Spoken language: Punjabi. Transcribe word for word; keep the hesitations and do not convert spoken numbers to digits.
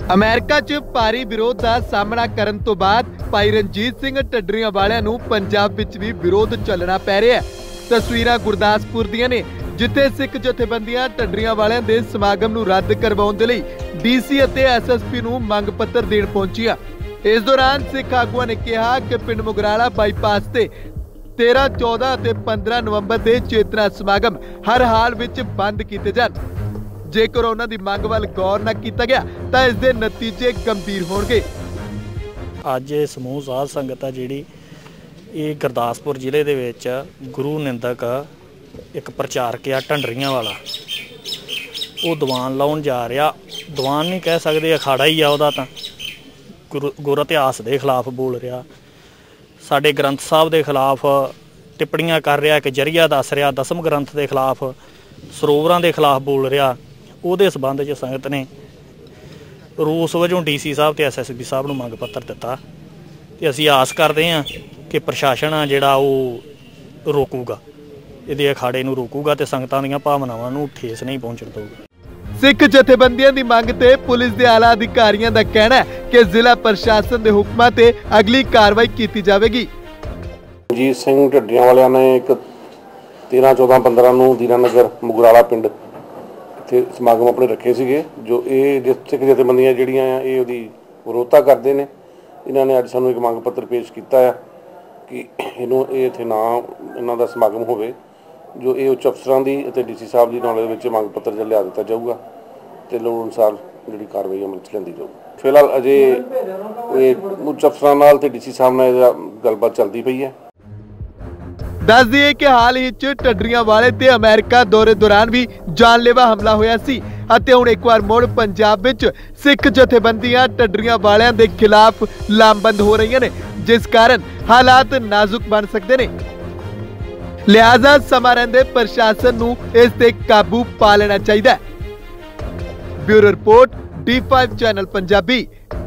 ਅਮਰੀਕਾ 'ਚ ਭਾਰੀ ਵਿਰੋਧ ਦਾ ਸਾਹਮਣਾ ਕਰਨ ਤੋਂ ਬਾਅਦ ਭਾਈ ਰਣਜੀਤ ਸਿੰਘ ਢੱਡਰੀਆਂ ਵਾਲਿਆਂ ਨੂੰ ਪੰਜਾਬ ਵਿੱਚ ਵੀ ਵਿਰੋਧ ਚੱਲਣਾ ਪੈ ਰਿਹਾ ਹੈ। ਤਸਵੀਰਾਂ ਗੁਰਦਾਸਪੁਰ ਦੀਆਂ ਨੇ, ਜਿੱਥੇ ਸਿੱਖ ਜਥੇਬੰਦੀਆਂ ਢੱਡਰੀਆਂ ਵਾਲਿਆਂ ਦੇ ਸਮਾਗਮ ਨੂੰ ਰੱਦ ਕਰਵਾਉਣ ਦੇ ਲਈ ਡੀਸੀ ਅਤੇ ਐਸਐਸਪੀ ਨੂੰ ਮੰਗ ਪੱਤਰ ਦੇਣ ਪਹੁੰਚੀਆਂ। ਇਸ ਦੌਰਾਨ ਸਿੱਖ ਆਗੂਆਂ ਨੇ ਕਿਹਾ ਕਿ ਪਿੰਡ ਮੁਗਰਾਲਾ ਬਾਈਪਾਸ ਤੇ तेरह, चौदह ਅਤੇ पंद्रह ਨਵੰਬਰ ਦੇ ਚੇਤਨਾ ਸਮਾਗਮ ਹਰ ਹਾਲ ਵਿੱਚ ਬੰਦ ਕੀਤੇ ਜਾਣ। ਜੇਕਰ ਉਹਨਾਂ ਦੀ ਮੰਗ ਵੱਲ ਗੌਰ ਨਾ ਕੀਤਾ ਗਿਆ ਤਾਂ ਇਸ ਦੇ ਨਤੀਜੇ ਗੰਭੀਰ ਹੋਣਗੇ। ਅੱਜ ਇਹ ਸਮੂਹ ਸਾਧ ਸੰਗਤ ਆ ਜਿਹੜੀ ਇਹ ਗੁਰਦਾਸਪੁਰ ਜ਼ਿਲ੍ਹੇ ਦੇ ਵਿੱਚ ਗੁਰੂ ਨਿੰਦਕ ਇੱਕ ਪ੍ਰਚਾਰਕ ਆ ਢੱਡਰੀਆਂ ਵਾਲਾ, ਉਹ ਦੀਵਾਨ ਲਾਉਣ ਜਾ ਰਿਹਾ। ਦੀਵਾਨ ਨਹੀਂ ਕਹਿ ਸਕਦੇ, ਅਖਾੜਾ ਹੀ ਆ ਉਹਦਾ। ਤਾਂ ਗੁਰੂ ਗੁਰ ਇਤਿਹਾਸ ਦੇ ਖਿਲਾਫ ਬੋਲ ਰਿਹਾ, ਸਾਡੇ ਗ੍ਰੰਥ ਸਾਹਿਬ ਦੇ ਖਿਲਾਫ ਟਿੱਪਣੀਆਂ ਕਰ ਰਿਹਾ, ਇੱਕ ਜਰੀਆ ਦੱਸ ਰਿਹਾ, ਦਸਮ ਗ੍ਰੰਥ ਦੇ ਖਿਲਾਫ, ਸਰੋਵਰਾਂ ਦੇ ਖਿਲਾਫ ਬੋਲ ਰਿਹਾ। ਉਹਦੇ ਸੰਬੰਧ 'ਚ ਸੰਗਤ ਨੇ ਰੂਸ ਵਜੋਂ ਡੀਸੀ ਸਾਹਿਬ ਤੇ ਐਸਐਸਪੀ ਸਾਹਿਬ ਨੂੰ ਮੰਗ ਪੱਤਰ ਦਿੱਤਾ ਤੇ ਅਸੀਂ ਆਸ ਕਰਦੇ ਹਾਂ ਕਿ ਪ੍ਰਸ਼ਾਸਨ ਆ ਜਿਹੜਾ ਉਹ ਰੋਕੂਗਾ, ਇਹਦੇ ਅਖਾੜੇ ਨੂੰ ਰੋਕੂਗਾ ਤੇ ਸੰਗਤਾਂ ਦੀਆਂ ਭਾਵਨਾਵਾਂ ਨੂੰ ਠੇਸ ਨਹੀਂ ਪਹੁੰਚਣ ਦੇਊਗਾ। ਸਿੱਖ ਜਥੇਬੰਦੀਆਂ ਦੀ ਮੰਗ ਤੇ ਪੁਲਿਸ ਦੇ ਆਲਾ ਅਧਿਕਾਰੀਆਂ ਦਾ ਕਹਿਣਾ ਹੈ ਕਿ ਜ਼ਿਲ੍ਹਾ ਪ੍ਰਸ਼ਾਸਨ ਦੇ ਹੁਕਮਾਂ ਤੇ ਅਗਲੀ ਕਾਰਵਾਈ ਕੀਤੀ ਜਾਵੇਗੀ। ਰਣਜੀਤ ਸਿੰਘ ਢੱਡਰੀਆਂ ਵਾਲਿਆਂ ਨੇ ਇੱਕ तेरह, चौदह, पंद्रह ਨੂੰ ਦੀਨਾਨਗਰ ਮੁਗਰਾਲਾ ਪਿੰਡ ਇੱਥੇ ਸਮਾਗਮ ਆਪਣੇ ਰੱਖੇ ਸੀਗੇ। ਜੋ ਇਹ ਜਿਸ ਸਿੱਖ ਜਥੇਬੰਦੀਆਂ ਜਿਹੜੀਆਂ ਆ ਇਹ ਉਹਦੀ ਵਿਰੋਧਤਾ ਕਰਦੇ ਨੇ। ਇਹਨਾਂ ਨੇ ਅੱਜ ਸਾਨੂੰ ਇੱਕ ਮੰਗ ਪੱਤਰ ਪੇਸ਼ ਕੀਤਾ ਆ ਕਿ ਇਹਨੂੰ ਇਹ ਇੱਥੇ ਨਾ ਇਹਨਾਂ ਦਾ ਸਮਾਗਮ ਹੋਵੇ। ਜੋ ਇਹ ਉੱਚ ਅਫਸਰਾਂ ਦੀ ਅਤੇ ਡੀ ਸੀ ਸਾਹਿਬ ਦੀ ਨੌਲੇਜ ਵਿੱਚ ਮੰਗ ਪੱਤਰ ਜਿਹਾ ਲਿਆ ਦਿੱਤਾ ਜਾਊਗਾ ਅਤੇ ਲੋੜ ਅਨੁਸਾਰ ਜਿਹੜੀ ਕਾਰਵਾਈ ਅਮਲ 'ਚ ਲਿਆਂਦੀ ਜਾਊਗੀ। ਫਿਲਹਾਲ ਅਜੇ ਇਹ ਉੱਚ ਅਫਸਰਾਂ ਨਾਲ ਅਤੇ ਡੀ ਸੀ ਸਾਹਿਬ ਨਾਲ ਇਹਦਾ ਗੱਲਬਾਤ ਚੱਲਦੀ ਪਈ ਹੈ। ਦੱਸ ਦਈਏ ਕਿ ਹਾਲ ਹੀ 'ਚ ਢੱਡਰੀਆਂ ਵਾਲੇ ਤੇ ਅਮਰੀਕਾ ਦੌਰੇ ਦੌਰਾਨ ਵੀ ਜਾਨਲੇਵਾ ਹਮਲਾ ਹੋਇਆ ਸੀ ਅਤੇ ਹੁਣ ਇੱਕ ਵਾਰ ਮੁੜ ਪੰਜਾਬ ਵਿੱਚ ਸਿੱਖ ਜਥੇਬੰਦੀਆਂ ਢੱਡਰੀਆਂ ਵਾਲਿਆਂ ਦੇ ਖਿਲਾਫ ਲਾਮਬੰਦ ਹੋ ਰਹੀਆਂ ਨੇ, ਜਿਸ ਕਾਰਨ ਹਾਲਾਤ ਨਾਜ਼ੁਕ ਬਣ ਸਕਦੇ ਨੇ। ਲਿਹਾਜ਼ਾ ਸਮਾਂ ਰਹਿੰਦੇ ਪ੍ਰਸ਼ਾਸਨ ਨੂੰ ਇਸ ਤੇ ਕਾਬੂ ਪਾ ਲੈਣਾ ਚਾਹੀਦਾ ਹੈ। Bureau report D five channel Punjabi.